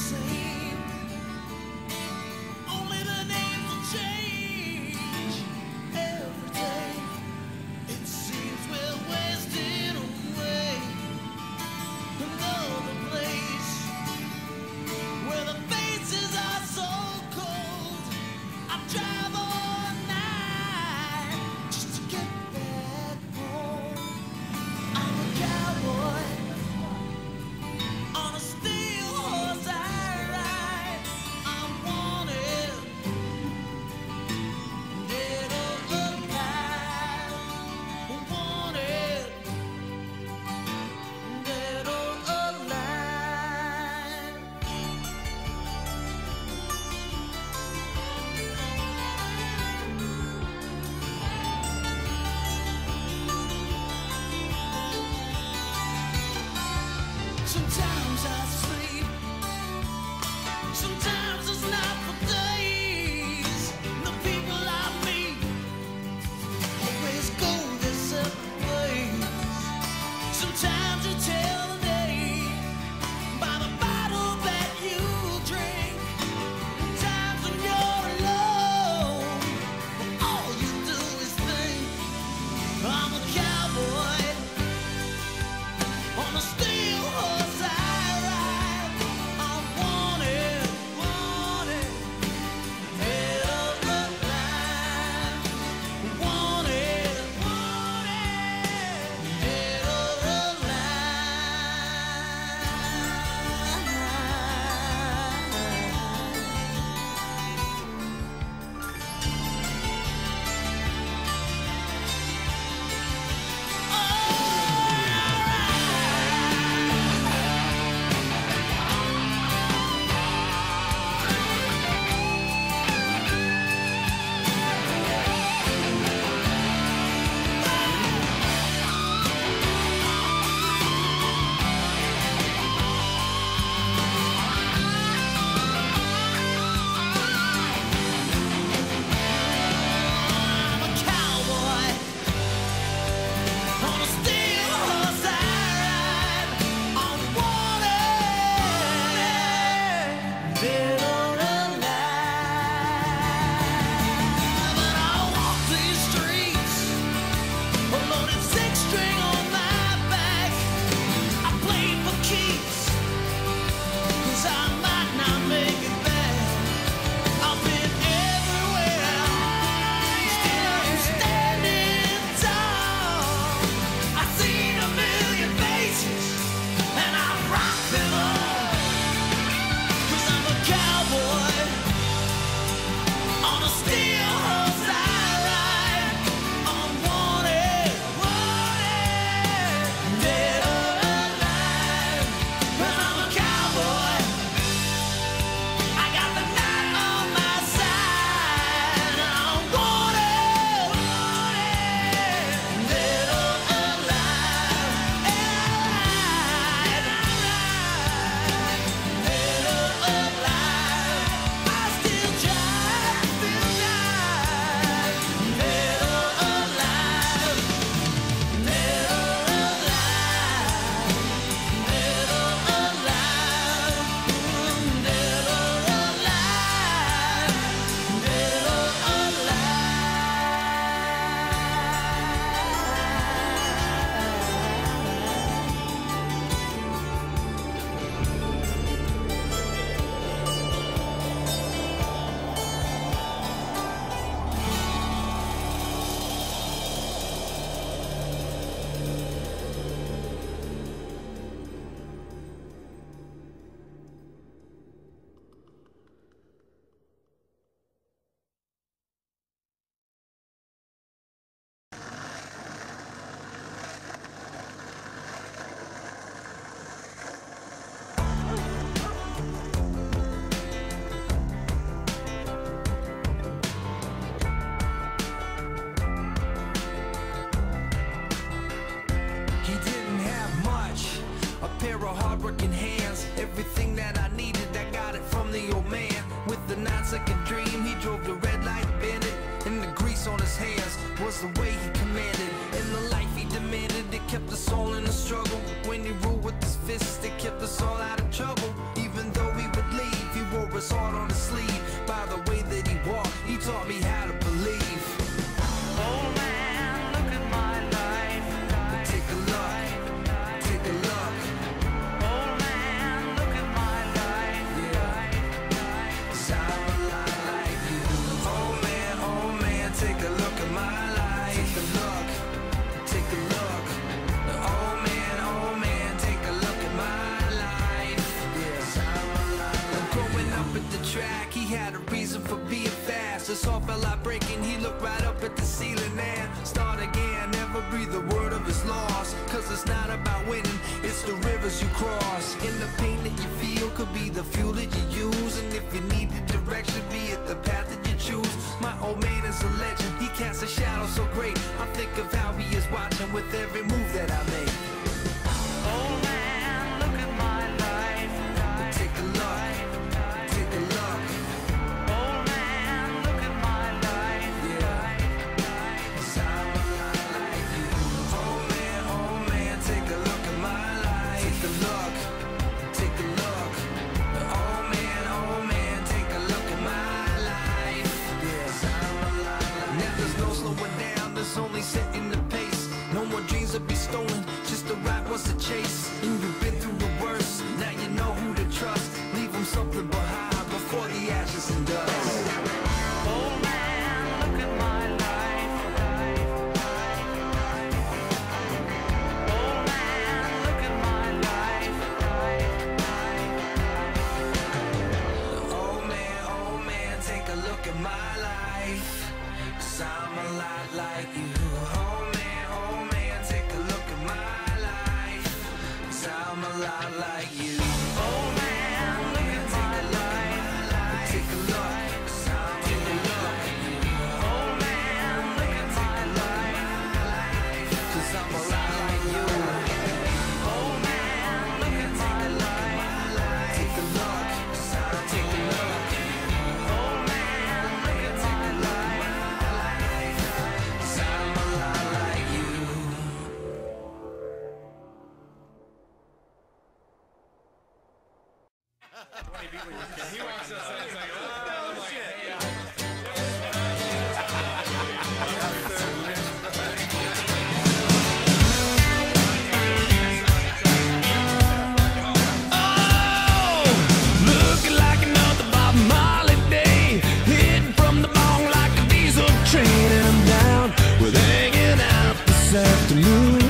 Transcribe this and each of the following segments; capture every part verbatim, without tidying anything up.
same. Only the names will change every day. It seems we're wasting away. Another place where the faces are so cold. I drive all night just to get back home. I'm a cowboy on a steel horse I ride. I'm wanted, dead or alive. Wanted, dead or alive. Sometimes I sleep, sometimes it's not for days. The people I meet always go their separate ways. Sometimes you tell the day by the bottle that you drink. Times when you're alone, all you do is think. I'm a cowboy on a steel horse I ride. I'm wanted, wanted, dead or alive. Wanted, wanted, dead or I'm a cowboy on a steel horse I ride. I'm wanted, dead or alive. And I walk these streets, a loaded six string on my back. I play for keeps, 'cause I might not make it back. I've been everywhere, still I'm standing tall. I've seen a million faces, and I rock them all. 'Cause I'm a cowboy on a steel horse I ride. I'm wanted, wanted, dead or alive. But I'm a cowboy, I got the night on my side. I'm wanted, wanted, dead or alive. Alive, dead or alive. I still drive, still drive, dead or alive, dead or alive, dead or alive, dead or alive, dead or He didn't have much, a pair of hard-working hands. Everything that I needed, I got it from the old man. With the nine-second dream, he drove the red light bandit, and the grease on his hands was the way he commanded. And the life he demanded, it kept us all in a struggle. When he ruled with his fists, it kept us all out of trouble. Even though he would leave, it's not about winning, it's the rivers you cross. And the pain that you feel could be the fuel that you use. And if you need the direction, be it the path that you choose. My old man is a legend, he casts a shadow so great. I think of how he is watching with every move that I make. Old man, look at my life. Take a look, take a look. Old man, look at my life. Yeah, 'cause I'm a lot like you. Oh man, oh man, take a look at my life. Take a look, take a look. Oh man, oh man, take a look at my life. Yeah, 'cause I'm a lot like you. Now there's no slowing down, there's only setting the pace. No more dreams will be stolen, just the right ones to chase. And you've been through the worst, now you know who to trust. Leave them something behind before the ashes and dust. Old man, look at my life. Old man, look at my life. Oh man, oh man, take a look at my life. 'Cause I'm a lot like you. Oh man, oh man, take a look at my life. 'Cause I'm a lot like you. Old man, look at my life. Take a look, 'cause I'm a lot like you. Old man, look at my life. 'Cause I'm a lot like you. Old man, look at my life. Take a look, 'cause I'm take a look. Old man, look at my life. 'Cause I'm a lot like you. Looking like another Bob Marley day, hitting from the bong like a diesel train, and I'm down with hanging out this afternoon.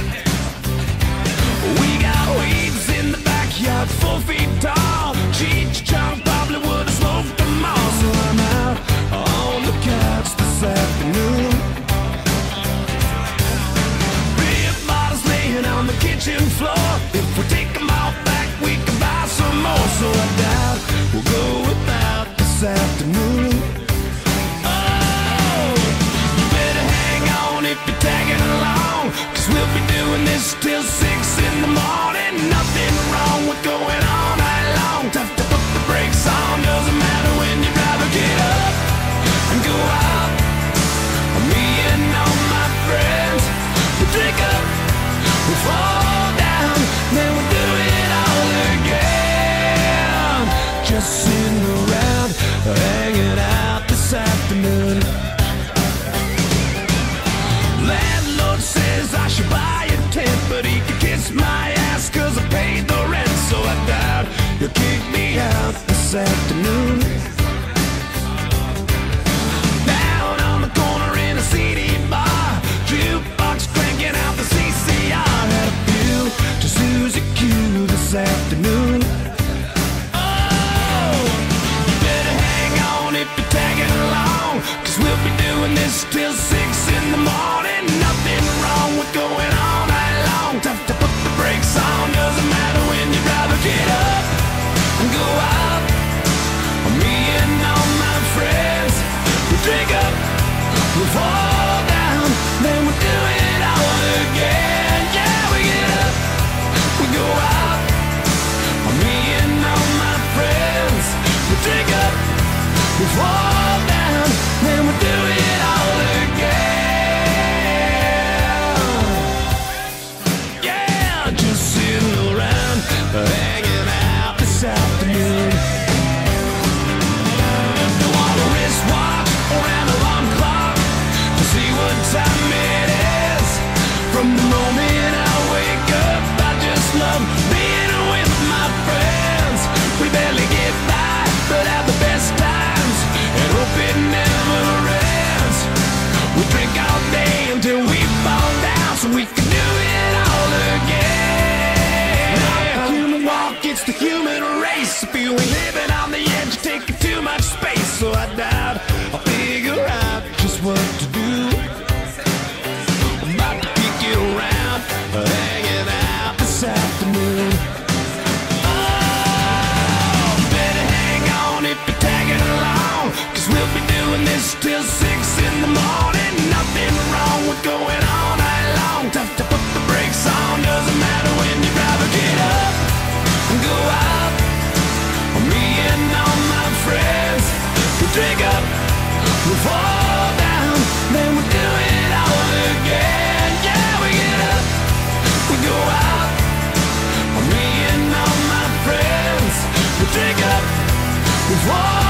We got weeds in the backyard, four feet tall. Cheech Chong probably would have smoked them all, so I'm out on the couch this afternoon. Beer bottles laying on the kitchen floor. If we take them all back, we can buy some more. So I doubt we'll go without this afternoon. Oh, you better hang on if you're tagging along, 'cause we'll be doing this till six in the morning. Nothing wrong with going all night long. Tough to put the brakes on, doesn't matter when you'd rather get up and go out. Me and all my friends, we drink up, we fall down, then we do it all again. Just sitting around, hanging out this afternoon. Landlord says I should buy a tent, but he can kiss my ass 'cause I paid the rent. So I doubt you'll kick me out this afternoon. Down on the corner in a C D bar, jukebox cranking out the C C R. Had a few to Susie Q this afternoon. Oh, you better hang on if you're tagging along, 'cause we'll be doing this till six in the morning. Nothing wrong with going all night long. Tough to put the brakes on, doesn't matter when you'd rather get up and go out. Me and all my friends, we drink up, we fall down, then we do it all again. Yeah, we get up, we go out. Me and all my friends, we drink up, we fall down, then we do it all again. Yeah, just sitting around, hanging out this afternoon. Don't want a wristwatch or an alarm clock to see what time it is. From the moment I wake up, I just love being with my friends. We barely get by, but have the best times, and hope it never ends. We drink all day until we fall down, so we can do it all again. Not the human walk, it's the human race. If you ain't living on the edge, you're taking too much space. So I doubt I'll figure out just what to do. I'm about to kick it around, hanging is what